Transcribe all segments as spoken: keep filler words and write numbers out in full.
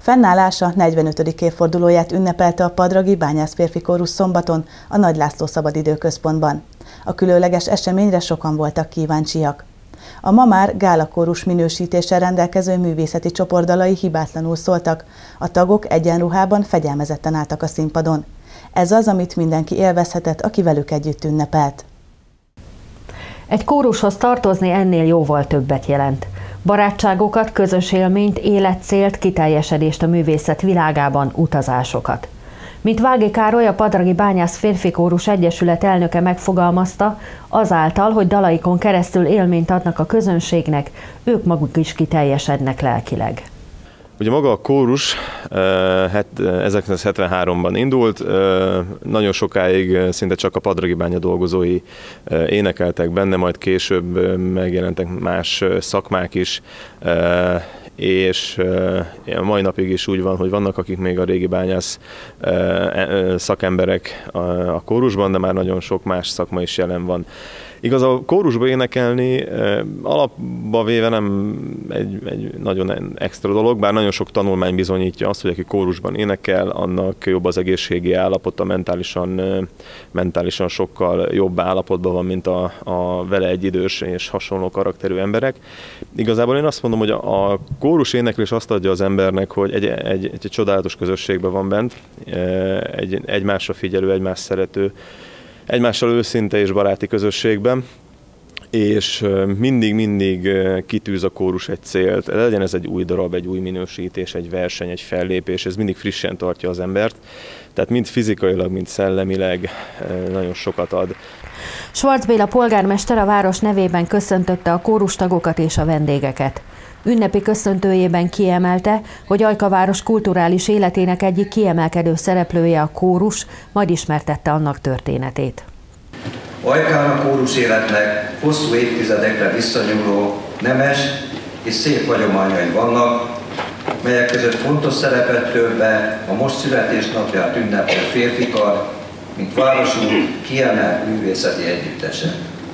Fennállása negyvenötödik évfordulóját ünnepelte a Padragi Bányász Férfi Kórus szombaton a Nagy László Szabadidőközpontban. A különleges eseményre sokan voltak kíváncsiak. A ma már gálakórus minősítéssel rendelkező művészeti csoportdalai hibátlanul szóltak, a tagok egyenruhában fegyelmezetten álltak a színpadon. Ez az, amit mindenki élvezhetett, aki velük együtt ünnepelt. Egy kórushoz tartozni ennél jóval többet jelent. Barátságokat, közös élményt, életcélt, kiteljesedést a művészet világában, utazásokat. Mint Vági Károly, a Padragi Bányász Férfi Kórus Egyesület elnöke megfogalmazta, azáltal, hogy dalaikon keresztül élményt adnak a közönségnek, ők maguk is kiteljesednek lelkileg. Ugye maga a kórus ezerkilencszázhetvenháromban indult, nagyon sokáig szinte csak a Padragi Bánya dolgozói énekeltek benne, majd később megjelentek más szakmák is, és a mai napig is úgy van, hogy vannak, akik még a régi bányász szakemberek a kórusban, de már nagyon sok más szakma is jelen van. Igaz, a kórusba énekelni alapba véve nem egy, egy nagyon extra dolog, bár nagyon sok tanulmány bizonyítja azt, hogy aki kórusban énekel, annak jobb az egészségi állapota, mentálisan, mentálisan sokkal jobb állapotban van, mint a, a vele egyidős és hasonló karakterű emberek. Igazából én azt mondom, hogy a, a kórus éneklés azt adja az embernek, hogy egy, egy, egy, egy csodálatos közösségben van bent, egy, egymásra figyelő, egymás szerető, egymással őszinte és baráti közösségben, és mindig-mindig kitűz a kórus egy célt, legyen ez egy új darab, egy új minősítés, egy verseny, egy fellépés, ez mindig frissen tartja az embert, tehát mind fizikailag, mind szellemileg nagyon sokat ad. Schwarz Béla polgármester a város nevében köszöntötte a kórustagokat és a vendégeket. Ünnepi köszöntőjében kiemelte, hogy Ajka város kulturális életének egyik kiemelkedő szereplője a kórus, majd ismertette annak történetét. Ajkán a kórus életnek hosszú évtizedekre visszanyúló nemes és szép hagyományai vannak, melyek között fontos szerepet tölt be a most születésnapját ünneplő férfikar, mint városunk kiemelt művészeti együttese.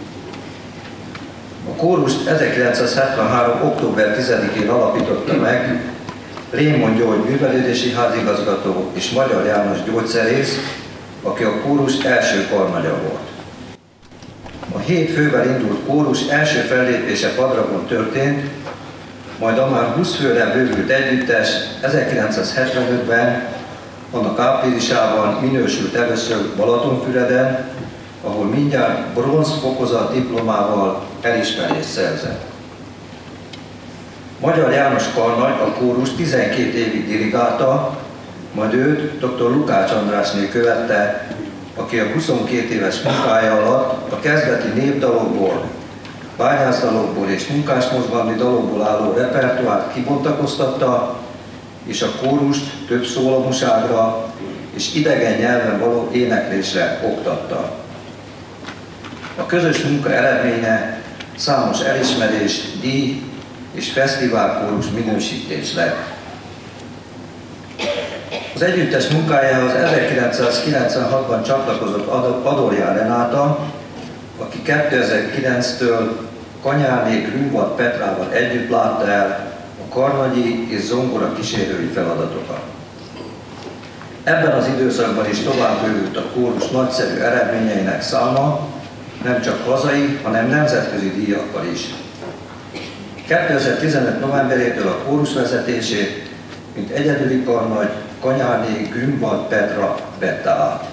A kórust ezerkilencszázhetvenhárom. október tizedikén alapította meg Rémond György művelődési házigazgató és Magyar János gyógyszerész, aki a kórus első karnagya volt. A hét fővel indult kórus első fellépése Padragon történt, majd a már húsz főre bővült együttes ezerkilencszázhetvenötben, annak áprilisában minősült először Balatonfüreden, ahol mindjárt bronz fokozat diplomával elismerést szerzett. Magyar János karnagy a kórus tizenkét évig dirigálta, majd őt dr. Lukács Andrásné követte, aki a huszonkét éves munkája alatt a kezdeti népdalokból, bányászdalokból és munkásmozgalmi dalokból álló repertoárt kibontakoztatta, és a kórust több szólamoságra és idegen nyelven való éneklésre oktatta. A közös munka eredménye számos elismerés, díj és fesztiválkórus minősítés lett. Az együttes munkájához ezerkilencszázkilencvenhatban csatlakozott Adorján Renáta, aki kétezer-kilenctől Kanyárné Grünwald Petrával együtt látta el a karnagyi és zongora kísérői feladatokat. Ebben az időszakban is tovább bővült a kórus nagyszerű eredményeinek száma, nem csak hazai, hanem nemzetközi díjakkal is. kétezer-tizenöt. novemberétől a kórus vezetését, mint egyedüli karnagy, Kanyárné Grünwald Petra vette át.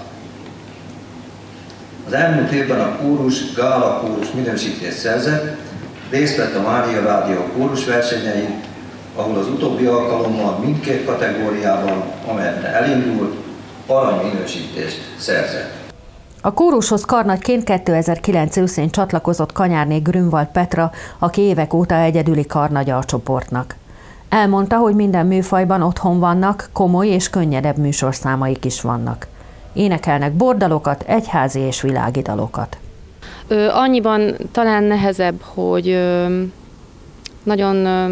Az elmúlt évben a kórus gála kórus minősítést szerzett, részt vett a Mária Rádió kórus versenyein, ahol az utóbbi alkalommal mindkét kategóriában, amelyre elindult, arany minősítést szerzett. A kórushoz karnagyként kétezer-kilenc őszén csatlakozott Kanyárné Grünwald Petra, aki évek óta egyedüli karnagya a csoportnak. Elmondta, hogy minden műfajban otthon vannak, komoly és könnyedebb műsorszámaik is vannak. Énekelnek bordalokat, egyházi és világi dalokat. Ö, annyiban talán nehezebb, hogy ö, nagyon ö,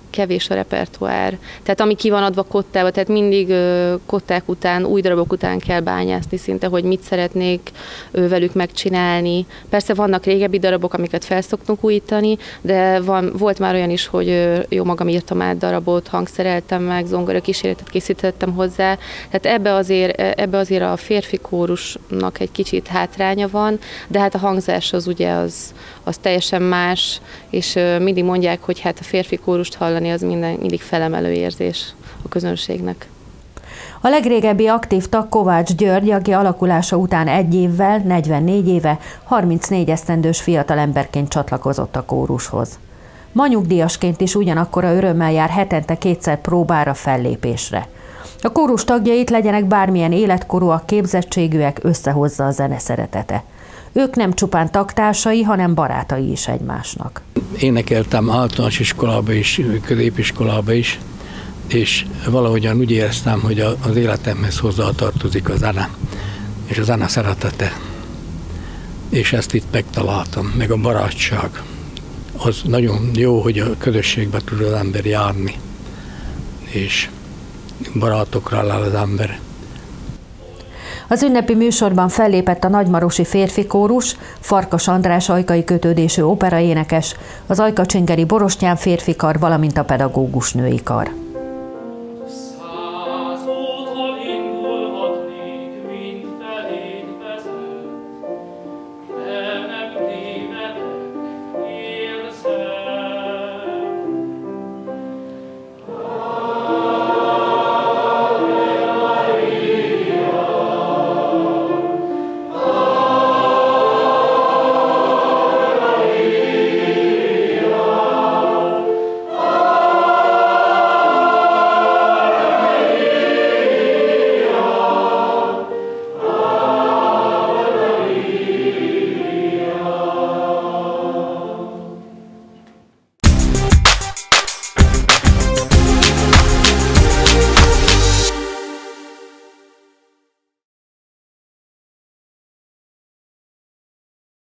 kevés a repertoár. Tehát ami ki van adva kottába, tehát mindig kották után, új darabok után kell bányászni szinte, hogy mit szeretnék velük megcsinálni. Persze vannak régebbi darabok, amiket fel szoktunk újítani, de van, volt már olyan is, hogy jó magam írtam át darabot, hangszereltem meg, zongora kísérletet készítettem hozzá. Tehát ebbe azért, ebbe azért a férfi kórusnak egy kicsit hátránya van, de hát a hangzás az ugye az, az teljesen más, és mindig mondják, hogy hát a férfi kórust hallani az minden, mindig felemelő érzés a közönségnek. A legrégebbi aktív tag Kovács György, aki alakulása után egy évvel, negyvennégy éve, harmincnégy esztendős fiatalemberként csatlakozott a kórushoz. Ma nyugdíjasként is ugyanakkora örömmel jár hetente kétszer próbára, fellépésre. A kórus tagjait, legyenek bármilyen életkorúak, képzettségűek, összehozza a zene szeretete. Ők nem csupán tagtársai, hanem barátai is egymásnak. Énekeltem általános iskolába is, középiskolába is, és valahogyan úgy éreztem, hogy az életemhez hozzátartozik a zene, és a zene szeretete. És ezt itt megtaláltam, meg a barátság. Az nagyon jó, hogy a közösségbe tud az ember járni, és barátokra áll az ember. Az ünnepi műsorban fellépett a nagymarosi férfi kórus, Farkas András ajkai kötődésű operaénekes, az ajkacsingeri Borostyán férfikar, valamint a pedagógus női kar.